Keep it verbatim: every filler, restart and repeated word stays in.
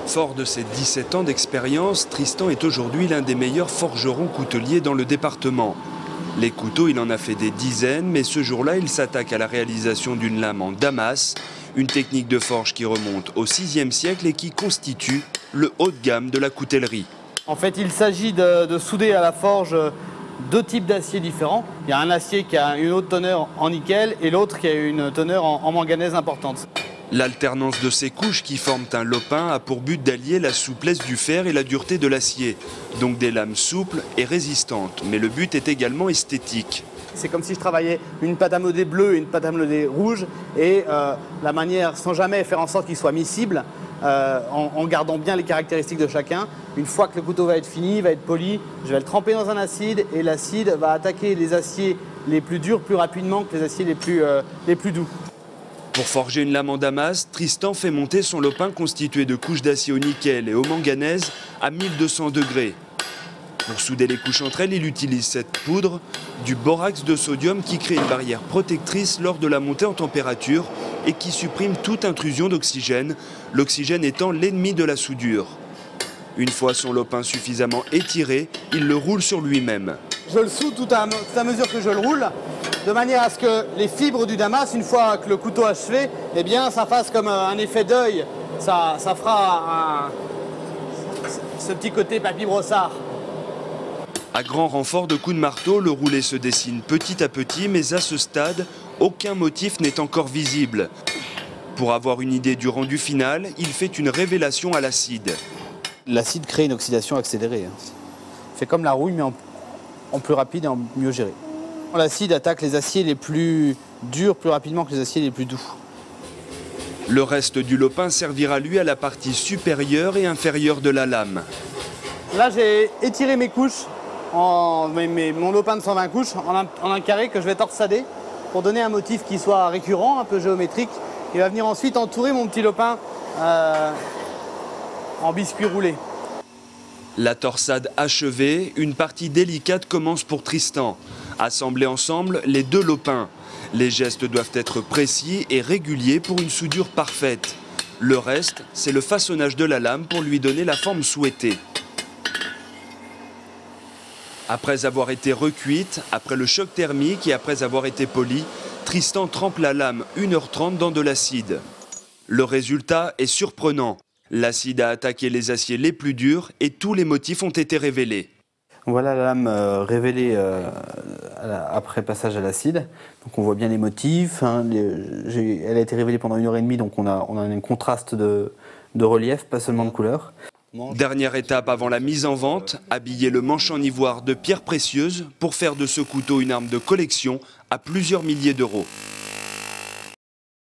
Fort de ses dix-sept ans d'expérience, Tristan est aujourd'hui l'un des meilleurs forgerons couteliers dans le département. Les couteaux, il en a fait des dizaines, mais ce jour-là, il s'attaque à la réalisation d'une lame en damas, une technique de forge qui remonte au sixième siècle et qui constitue le haut de gamme de la coutellerie. En fait, il s'agit de, de souder à la forge deux types d'acier différents. Il y a un acier qui a une haute teneur en nickel et l'autre qui a une teneur en, en manganèse importante. L'alternance de ces couches qui forment un lopin a pour but d'allier la souplesse du fer et la dureté de l'acier. Donc des lames souples et résistantes. Mais le but est également esthétique. C'est comme si je travaillais une pâte à modeler bleue et une pâte à modeler rouge. Et euh, la manière, sans jamais faire en sorte qu'ils soient miscibles, euh, en, en gardant bien les caractéristiques de chacun. Une fois que le couteau va être fini, va être poli, je vais le tremper dans un acide. Et l'acide va attaquer les aciers les plus durs plus rapidement que les aciers les plus, euh, les plus doux. Pour forger une lame en damas, Tristan fait monter son lopin constitué de couches d'acier au nickel et au manganèse à mille deux cents degrés. Pour souder les couches entre elles, il utilise cette poudre, du borax de sodium qui crée une barrière protectrice lors de la montée en température et qui supprime toute intrusion d'oxygène, l'oxygène étant l'ennemi de la soudure. Une fois son lopin suffisamment étiré, il le roule sur lui-même. Je le soude tout à, tout à mesure que je le roule, de manière à ce que les fibres du damas, une fois que le couteau achevé, eh bien, ça fasse comme un effet d'œil. Ça, ça fera un, ce petit côté papy brossard. À grand renfort de coups de marteau, le roulé se dessine petit à petit, mais à ce stade, aucun motif n'est encore visible. Pour avoir une idée du rendu final, il fait une révélation à l'acide. L'acide crée une oxydation accélérée. C'est comme la rouille, mais en, en plus rapide et en mieux géré. L'acide attaque les aciers les plus durs plus rapidement que les aciers les plus doux. Le reste du lopin servira lui à la partie supérieure et inférieure de la lame. Là, j'ai étiré mes couches, en, mes, mes, mon lopin de cent vingt couches, en un, en un carré que je vais torsader pour donner un motif qui soit récurrent, un peu géométrique. Il va venir ensuite entourer mon petit lopin euh, en biscuit roulé. La torsade achevée, une partie délicate commence pour Tristan. Assembler ensemble les deux lopins. Les gestes doivent être précis et réguliers pour une soudure parfaite. Le reste, c'est le façonnage de la lame pour lui donner la forme souhaitée. Après avoir été recuite, après le choc thermique et après avoir été polie, Tristan trempe la lame une heure trente dans de l'acide. Le résultat est surprenant. L'acide a attaqué les aciers les plus durs et tous les motifs ont été révélés. Voilà la lame euh, révélée euh, après passage à l'acide. Donc on voit bien les motifs. Hein, les, elle a été révélée pendant une heure et demie, donc on a, on a un contraste de, de relief, pas seulement de couleur. Dernière étape avant la mise en vente, habiller le manche en ivoire de pierres précieuses pour faire de ce couteau une arme de collection à plusieurs milliers d'euros.